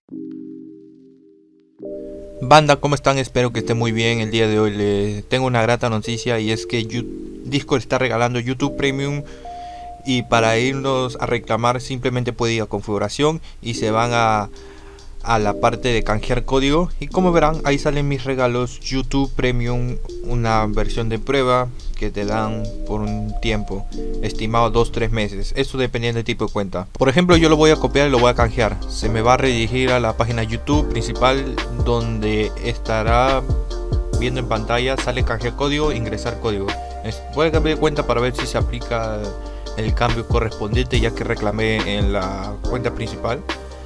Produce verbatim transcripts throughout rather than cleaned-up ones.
Banda, ¿cómo están? Espero que estén muy bien. El día de hoy les tengo una grata noticia y es que You- Discord está regalando YouTube Premium, y para irnos a reclamar simplemente puede ir a configuración y se van a, a la parte de canjear código, y como verán ahí salen mis regalos YouTube Premium, una versión de prueba que te dan por un tiempo estimado dos tres meses, esto dependiendo del tipo de cuenta. Por ejemplo, yo lo voy a copiar y lo voy a canjear. Se me va a redirigir a la página YouTube principal, donde estará viendo en pantalla, sale canjear código, ingresar código. Voy a cambiar de cuenta para ver si se aplica el cambio correspondiente, ya que reclamé en la cuenta principal.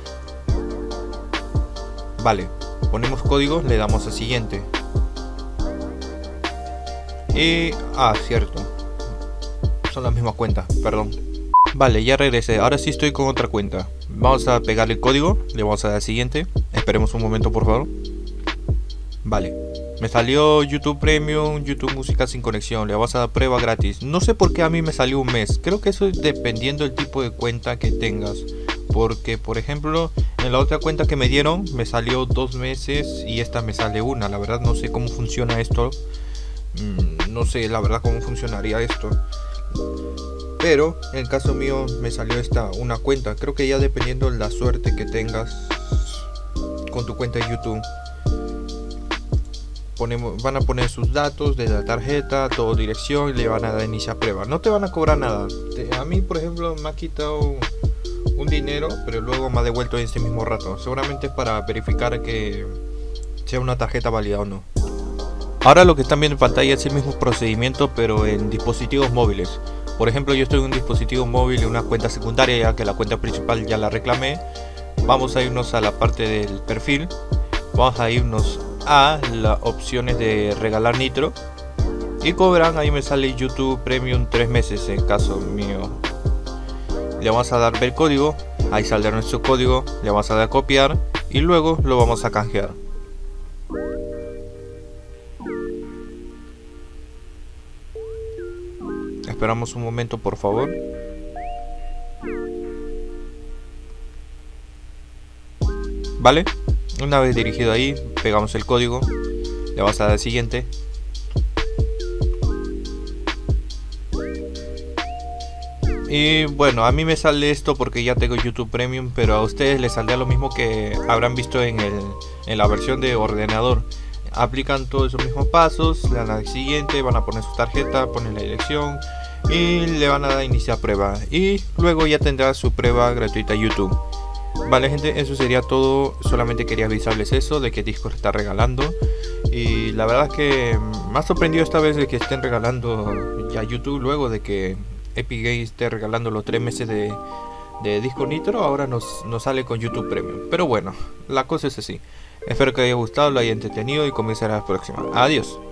Vale, ponemos código, le damos a siguiente. Y... ah, cierto, son las mismas cuentas, perdón. Vale, ya regresé, ahora sí estoy con otra cuenta. Vamos a pegar el código, le vamos a dar a siguiente. Esperemos un momento, por favor. Vale, me salió YouTube Premium, YouTube Música sin conexión, le vamos a dar prueba gratis. No sé por qué a mí me salió un mes, creo que eso es dependiendo del tipo de cuenta que tengas. Porque, por ejemplo, en la otra cuenta que me dieron me salió dos meses y esta me sale una. La verdad no sé cómo funciona esto. Mm, no sé la verdad cómo funcionaría esto. Pero en el caso mío me salió esta una cuenta. Creo que ya dependiendo de la suerte que tengas con tu cuenta de YouTube. Ponemos, van a poner sus datos de la tarjeta, todo, dirección, y le van a dar iniciar prueba. No te van a cobrar nada. Te, a mí, por ejemplo, me ha quitado un dinero, pero luego me ha devuelto en ese mismo rato. Seguramente es para verificar que sea una tarjeta válida o no. Ahora lo que están viendo en pantalla es el mismo procedimiento, pero en dispositivos móviles. Por ejemplo, yo estoy en un dispositivo móvil y una cuenta secundaria, ya que la cuenta principal ya la reclamé. Vamos a irnos a la parte del perfil. Vamos a irnos a las opciones de regalar nitro. Y como verán, ahí me sale YouTube Premium tres meses en caso mío. Le vamos a dar ver código, ahí saldrá nuestro código, le vamos a dar copiar y luego lo vamos a canjear. Esperamos un momento, por favor. Vale, una vez dirigido ahí, pegamos el código, le vamos a dar siguiente. Y bueno, a mí me sale esto porque ya tengo YouTube Premium, pero a ustedes les saldrá lo mismo que habrán visto en, el, en la versión de ordenador. Aplican todos esos mismos pasos, le dan al siguiente, van a poner su tarjeta, ponen la dirección y le van a dar iniciar prueba. Y luego ya tendrá su prueba gratuita YouTube. Vale gente, eso sería todo. Solamente quería avisarles eso, de que Discord está regalando. Y la verdad es que me ha sorprendido esta vez de que estén regalando ya YouTube, luego de que Epic Games esté regalando los tres meses de, de Discord Nitro. Ahora nos, nos sale con YouTube Premium. Pero bueno, la cosa es así. Espero que haya gustado, lo haya entretenido y comenzará la próxima. Adiós.